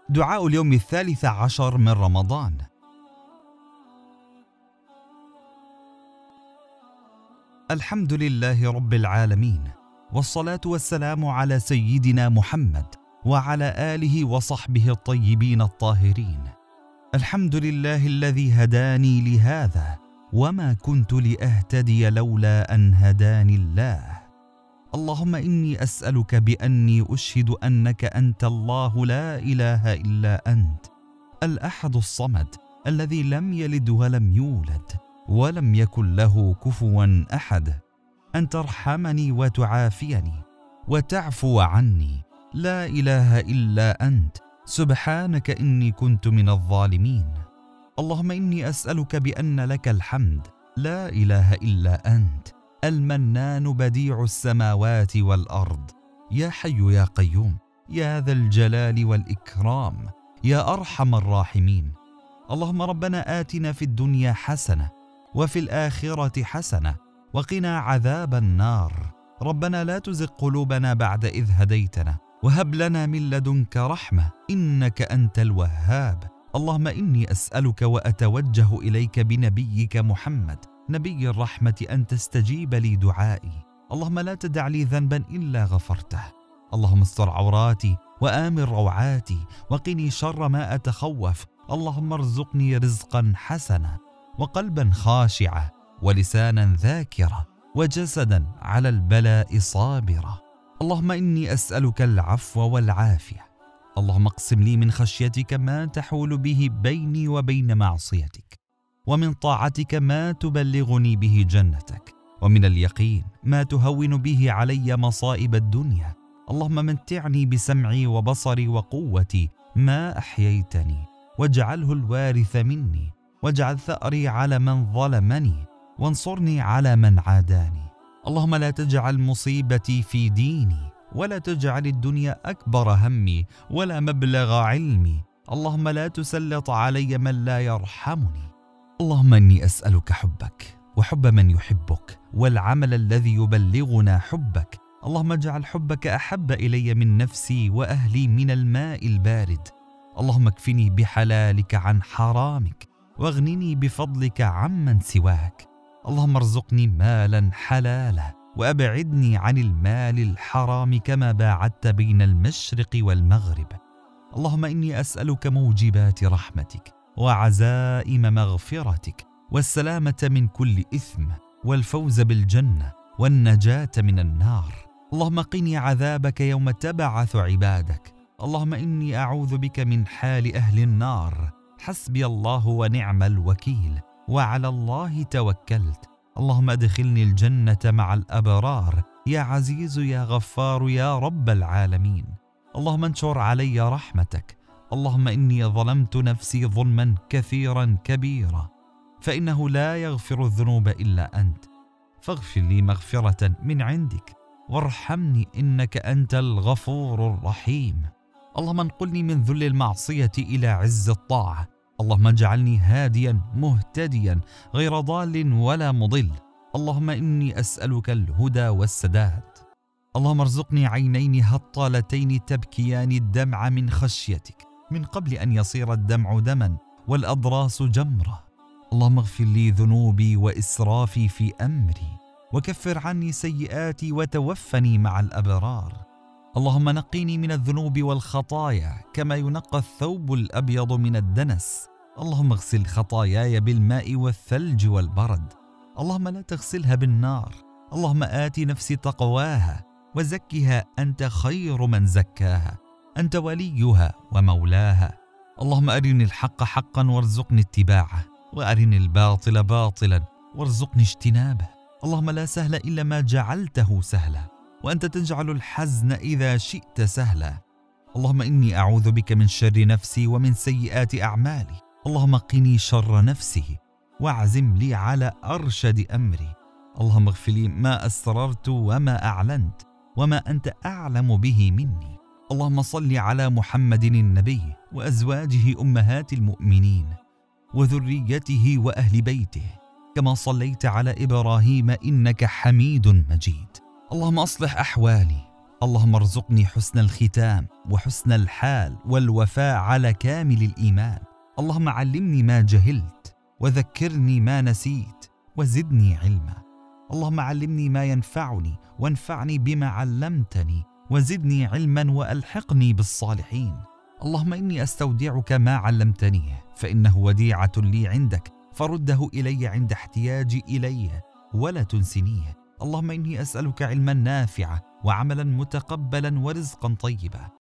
دعاء اليوم 13 من رمضان. الحمد لله رب العالمين، والصلاة والسلام على سيدنا محمد وعلى آله وصحبه الطيبين الطاهرين. الحمد لله الذي هداني لهذا، وما كنت لأهتدي لولا أن هداني الله. اللهم إني أسألك بأني أشهد أنك أنت الله لا إله إلا أنت، الأحد الصمد الذي لم يلد ولم يولد ولم يكن له كفوا أحد، أن ترحمني وتعافيني وتعفو عني. لا إله إلا أنت، سبحانك إني كنت من الظالمين. اللهم إني أسألك بأن لك الحمد، لا إله إلا أنت، المنان بديع السماوات والأرض، يا حي يا قيوم، يا ذا الجلال والإكرام، يا أرحم الراحمين. اللهم ربنا آتنا في الدنيا حسنة وفي الآخرة حسنة وقنا عذاب النار. ربنا لا تزغ قلوبنا بعد إذ هديتنا وهب لنا من لدنك رحمة إنك أنت الوهاب. اللهم إني أسألك وأتوجه إليك بنبيك محمد نبي الرحمة أن تستجيب لي دعائي. اللهم لا تدع لي ذنبا إلا غفرته. اللهم استر عوراتي وآمن روعاتي وقني شر ما أتخوف. اللهم ارزقني رزقا حسنا وقلبا خاشعا ولسانا ذاكرا وجسدا على البلاء صابرا. اللهم إني أسألك العفو والعافية. اللهم اقسم لي من خشيتك ما تحول به بيني وبين معصيتك، ومن طاعتك ما تبلغني به جنتك، ومن اليقين ما تهون به علي مصائب الدنيا. اللهم متعني بسمعي وبصري وقوتي ما أحييتني، واجعله الوارث مني، واجعل ثأري على من ظلمني، وانصرني على من عاداني. اللهم لا تجعل مصيبتي في ديني، ولا تجعل الدنيا أكبر همي ولا مبلغ علمي. اللهم لا تسلط علي من لا يرحمني. اللهم إني أسألك حبك وحب من يحبك والعمل الذي يبلغنا حبك. اللهم اجعل حبك أحب إلي من نفسي وأهلي من الماء البارد. اللهم اكفني بحلالك عن حرامك، واغنني بفضلك عمن سواك. اللهم ارزقني مالا حلالا، وأبعدني عن المال الحرام كما باعدت بين المشرق والمغرب. اللهم إني أسألك موجبات رحمتك وعزائم مغفرتك والسلامة من كل إثم والفوز بالجنة والنجاة من النار. اللهم قني عذابك يوم تبعث عبادك. اللهم إني أعوذ بك من حال أهل النار. حسبي الله ونعم الوكيل، وعلى الله توكلت. اللهم ادخلني الجنة مع الأبرار، يا عزيز يا غفار يا رب العالمين. اللهم انشر علي رحمتك. اللهم إني ظلمت نفسي ظلما كثيرا كبيرا، فإنه لا يغفر الذنوب إلا أنت، فاغفر لي مغفرة من عندك وارحمني إنك أنت الغفور الرحيم. اللهم انقلني من ذل المعصية إلى عز الطاعة. اللهم اجعلني هاديا مهتديا غير ضال ولا مضل. اللهم إني أسألك الهدى والسداد. اللهم ارزقني عينين هطالتين تبكيان الدمع من خشيتك من قبل أن يصير الدمع دما والأضراس جمرة. اللهم اغفر لي ذنوبي وإسرافي في أمري، وكفر عني سيئاتي وتوفني مع الأبرار. اللهم نقيني من الذنوب والخطايا كما ينقى الثوب الأبيض من الدنس. اللهم اغسل خطاياي بالماء والثلج والبرد. اللهم لا تغسلها بالنار. اللهم آت نفسي تقواها وزكها، أنت خير من زكاها، أنت وليها ومولاها. اللهم أرني الحق حقا وارزقني اتباعه، وأرني الباطل باطلا وارزقني اجتنابه. اللهم لا سهل إلا ما جعلته سهلا، وأنت تجعل الحزن إذا شئت سهلا. اللهم إني أعوذ بك من شر نفسي ومن سيئات أعمالي. اللهم قني شر نفسي واعزم لي على أرشد أمري. اللهم اغفر لي ما أسررت وما أعلنت وما أنت أعلم به مني. اللهم صل على محمد النبي وأزواجه أمهات المؤمنين وذريته وأهل بيته، كما صليت على إبراهيم إنك حميد مجيد. اللهم أصلح أحوالي اللهم ارزقني حسن الختام وحسن الحال والوفاء على كامل الإيمان. اللهم علمني ما جهلت وذكرني ما نسيت وزدني علما. اللهم علمني ما ينفعني وانفعني بما علمتني وزدني علما وألحقني بالصالحين. اللهم إني أستودعك ما علمتنيه فإنه وديعة لي عندك فرده إلي عند احتياجي إليه ولا تنسنيه. اللهم إني أسألك علما نافعا وعملا متقبلا ورزقا طيبا.